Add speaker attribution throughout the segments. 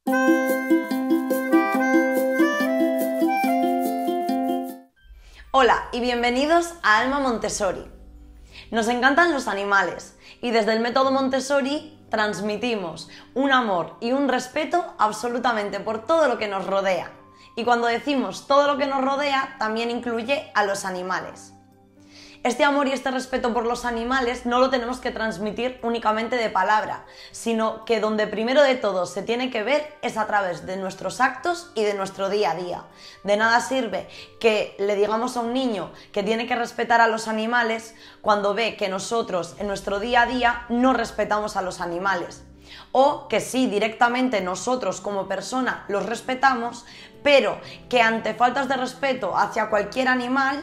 Speaker 1: Hola y bienvenidos a Alma Montessori. Nos encantan los animales y desde el método Montessori transmitimos un amor y un respeto absolutamente por todo lo que nos rodea. Y cuando decimos todo lo que nos rodea, también incluye a los animales. Este amor y este respeto por los animales no lo tenemos que transmitir únicamente de palabra, sino que donde primero de todo se tiene que ver es a través de nuestros actos y de nuestro día a día. De nada sirve que le digamos a un niño que tiene que respetar a los animales cuando ve que nosotros en nuestro día a día no respetamos a los animales. O que sí, directamente nosotros como persona los respetamos, pero que ante faltas de respeto hacia cualquier animal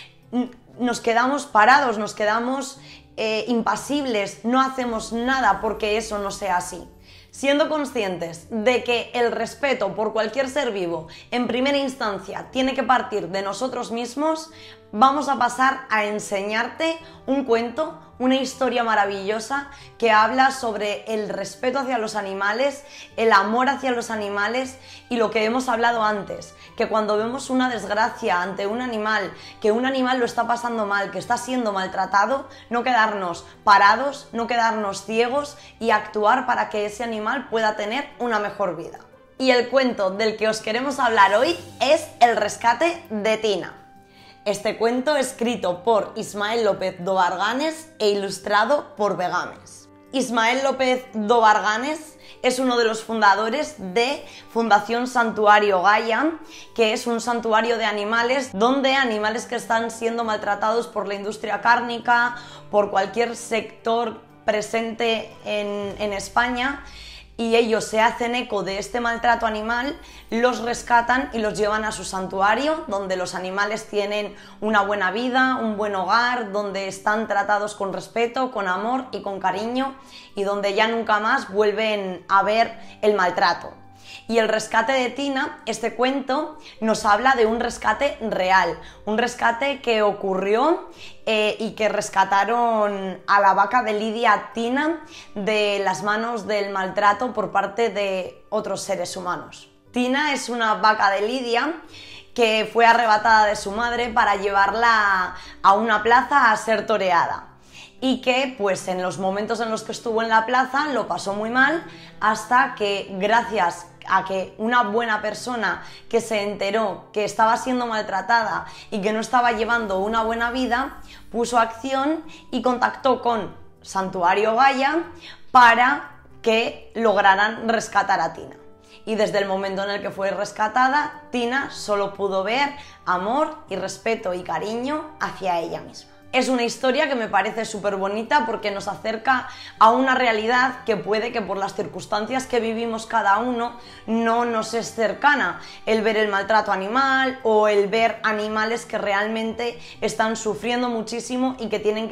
Speaker 1: nos quedamos parados, nos quedamos impasibles, no hacemos nada porque eso no sea así. Siendo conscientes de que el respeto por cualquier ser vivo en primera instancia tiene que partir de nosotros mismos, vamos a pasar a enseñarte un cuento, una historia maravillosa que habla sobre el respeto hacia los animales, el amor hacia los animales y lo que hemos hablado antes, que cuando vemos una desgracia ante un animal, que un animal lo está pasando mal, que está siendo maltratado, no quedarnos parados, no quedarnos ciegos y actuar para que ese animal pueda tener una mejor vida. Y el cuento del que os queremos hablar hoy es El rescate de Tina. Este cuento escrito por Ismael López Dobarganes e ilustrado por Vegames. Ismael López Dobarganes es uno de los fundadores de Fundación Santuario Gaia, que es un santuario de animales donde animales que están siendo maltratados por la industria cárnica, por cualquier sector presente en España, y ellos se hacen eco de este maltrato animal, los rescatan y los llevan a su santuario, donde los animales tienen una buena vida, un buen hogar, donde están tratados con respeto, con amor y con cariño, y donde ya nunca más vuelven a ver el maltrato. Y el rescate de Tina, este cuento, nos habla de un rescate real, un rescate que ocurrió y que rescataron a la vaca de Lidia Tina de las manos del maltrato por parte de otros seres humanos. Tina es una vaca de Lidia que fue arrebatada de su madre para llevarla a una plaza a ser toreada. Y que pues en los momentos en los que estuvo en la plaza lo pasó muy mal, hasta que gracias a que una buena persona que se enteró que estaba siendo maltratada y que no estaba llevando una buena vida, puso acción y contactó con Santuario Gaia para que lograran rescatar a Tina. Y desde el momento en el que fue rescatada, Tina solo pudo ver amor y respeto y cariño hacia ella misma. Es una historia que me parece súper bonita porque nos acerca a una realidad que puede que por las circunstancias que vivimos cada uno no nos es cercana. El ver el maltrato animal o el ver animales que realmente están sufriendo muchísimo y que tienen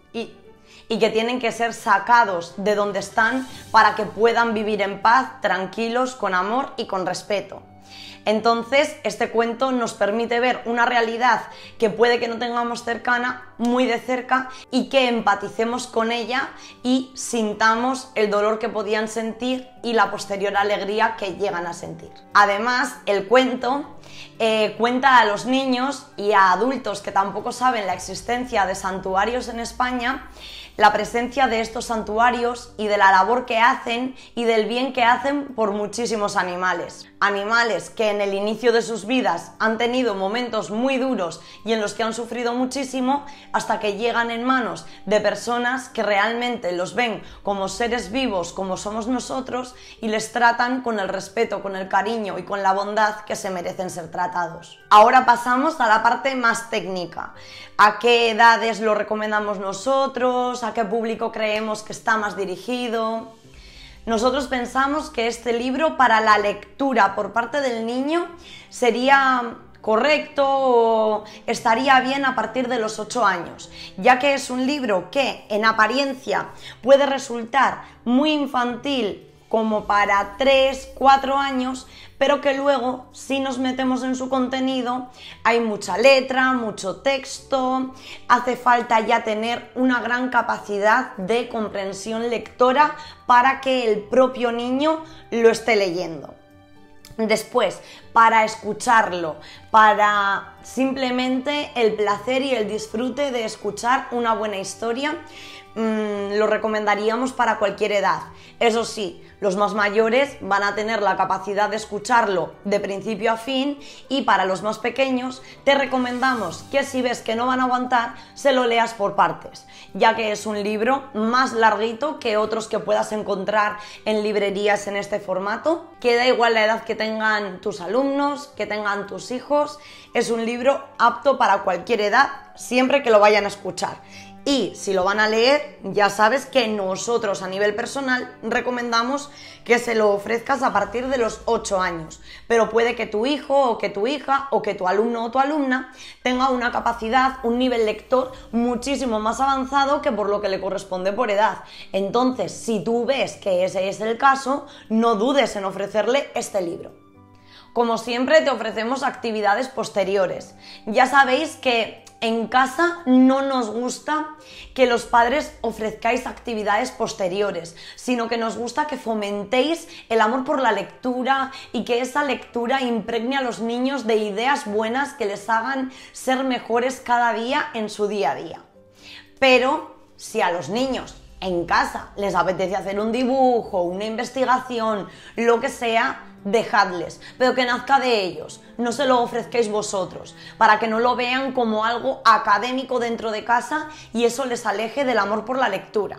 Speaker 1: que ser sacados de donde están para que puedan vivir en paz, tranquilos, con amor y con respeto. Entonces, este cuento nos permite ver una realidad que puede que no tengamos cercana, muy de cerca, y que empaticemos con ella y sintamos el dolor que podían sentir y la posterior alegría que llegan a sentir. Además, el cuento cuenta a los niños y a adultos que tampoco saben la existencia de santuarios en España, la presencia de estos santuarios y de la labor que hacen y del bien que hacen por muchísimos animales. Animales que en el inicio de sus vidas han tenido momentos muy duros y en los que han sufrido muchísimo, hasta que llegan en manos de personas que realmente los ven como seres vivos como somos nosotros y les tratan con el respeto, con el cariño y con la bondad que se merecen ser tratados. Ahora pasamos a la parte más técnica. ¿A qué edades lo recomendamos nosotros? ¿A qué público creemos que está más dirigido? Nosotros pensamos que este libro para la lectura por parte del niño sería correcto o estaría bien a partir de los 8 años, ya que es un libro que en apariencia puede resultar muy infantil como para 3, 4 años, pero que luego, si nos metemos en su contenido, hay mucha letra, mucho texto, hace falta ya tener una gran capacidad de comprensión lectora para que el propio niño lo esté leyendo. Después, para escucharlo, para simplemente el placer y el disfrute de escuchar una buena historia, lo recomendaríamos para cualquier edad. Eso sí, los más mayores van a tener la capacidad de escucharlo de principio a fin, y para los más pequeños te recomendamos que si ves que no van a aguantar, se lo leas por partes, ya que es un libro más larguito que otros que puedas encontrar en librerías en este formato, que da igual la edad que tengan tus alumnos, que tengan tus hijos, es un libro apto para cualquier edad, siempre que lo vayan a escuchar. Y si lo van a leer, ya sabes que nosotros a nivel personal recomendamos que se lo ofrezcas a partir de los 8 años, pero puede que tu hijo o que tu hija o que tu alumno o tu alumna tenga una capacidad, un nivel lector muchísimo más avanzado que por lo que le corresponde por edad. Entonces, si tú ves que ese es el caso, no dudes en ofrecerle este libro. Como siempre, te ofrecemos actividades posteriores. Ya sabéis que en casa no nos gusta que los padres ofrezcáis actividades posteriores, sino que nos gusta que fomentéis el amor por la lectura y que esa lectura impregne a los niños de ideas buenas que les hagan ser mejores cada día en su día a día. Pero si a los niños en casa les apetece hacer un dibujo, una investigación, lo que sea, dejadles, pero que nazca de ellos, no se lo ofrezcáis vosotros, para que no lo vean como algo académico dentro de casa y eso les aleje del amor por la lectura.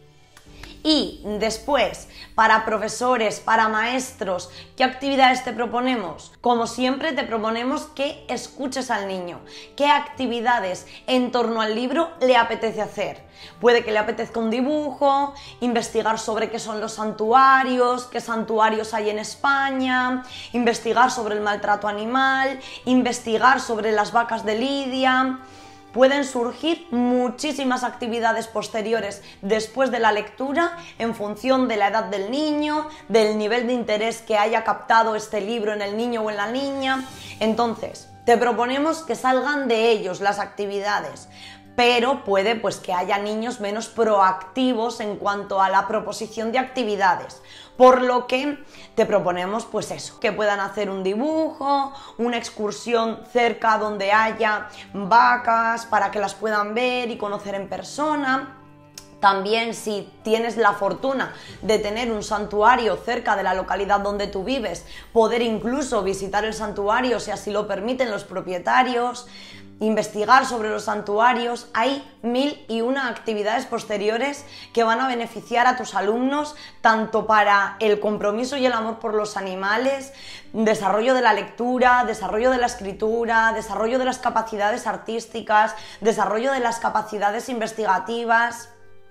Speaker 1: Y después, para profesores, para maestros, ¿qué actividades te proponemos? Como siempre, te proponemos que escuches al niño, qué actividades en torno al libro le apetece hacer. Puede que le apetezca un dibujo, investigar sobre qué son los santuarios, qué santuarios hay en España, investigar sobre el maltrato animal, investigar sobre las vacas de Lidia. Pueden surgir muchísimas actividades posteriores después de la lectura en función de la edad del niño, del nivel de interés que haya captado este libro en el niño o en la niña. Entonces, te proponemos que salgan de ellos las actividades, pero puede pues que haya niños menos proactivos en cuanto a la proposición de actividades, por lo que te proponemos pues eso, que puedan hacer un dibujo, una excursión cerca donde haya vacas para que las puedan ver y conocer en persona. También, si tienes la fortuna de tener un santuario cerca de la localidad donde tú vives, poder incluso visitar el santuario si así lo permiten los propietarios, investigar sobre los santuarios. Hay 1001 actividades posteriores que van a beneficiar a tus alumnos, tanto para el compromiso y el amor por los animales, desarrollo de la lectura, desarrollo de la escritura, desarrollo de las capacidades artísticas, desarrollo de las capacidades investigativas.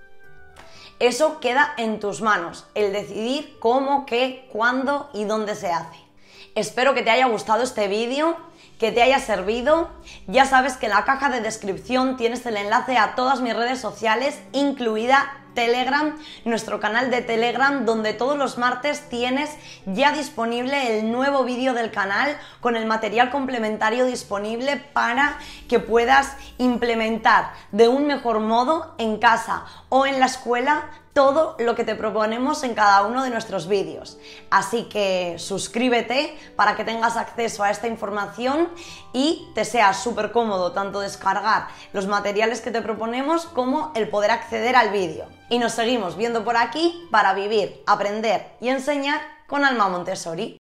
Speaker 1: Eso queda en tus manos, el decidir cómo, qué, cuándo y dónde se hace. Espero que te haya gustado este vídeo, que te haya servido. Ya sabes que en la caja de descripción tienes el enlace a todas mis redes sociales, incluida Telegram, nuestro canal de Telegram, donde todos los martes tienes ya disponible el nuevo vídeo del canal con el material complementario disponible para que puedas implementar de un mejor modo en casa o en la escuela todo lo que te proponemos en cada uno de nuestros vídeos. Así que suscríbete para que tengas acceso a esta información y te sea súper cómodo tanto descargar los materiales que te proponemos como el poder acceder al vídeo. Y nos seguimos viendo por aquí para vivir, aprender y enseñar con Alma Montessori.